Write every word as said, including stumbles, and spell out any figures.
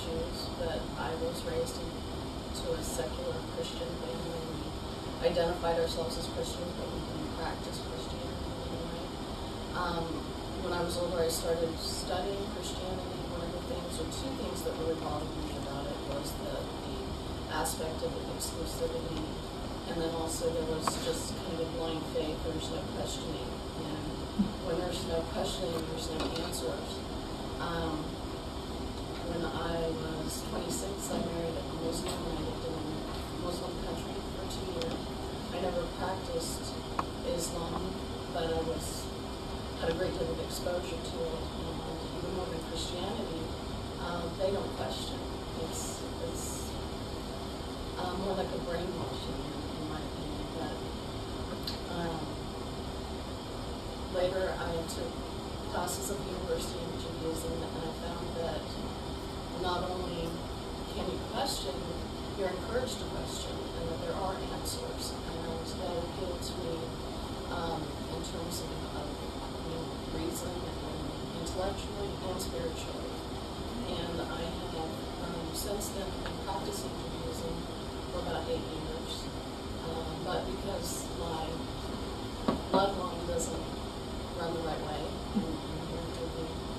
Jews, but I was raised into a secular Christian family. We identified ourselves as Christians, but we didn't practice Christianity in any way. Um, when I was older, I started studying Christianity. One of the things, or two things that really bothered me about it was the, the aspect of exclusivity, and then also there was just kind of a blind faith. There's no questioning, and when there's no questioning, there's no answers. Um, when I was twenty-six, I married a Muslim, and I lived in a Muslim country for two years. I never practiced Islam, but I was had a great deal of exposure to it, and even more than Christianity, um, they don't question. It's it's um, more like a brainwashing, in, in my opinion. But um, later, I took classes at the University of Judaism, and I found that not only can you question, you're encouraged to question, and that there are answers, and that appeal to me um, in terms of, of you know, reason and intellectually and spiritually. And I have um, since then been practicing Judaism for about eight years, um, but because my bloodline doesn't run the right way, I'm here to be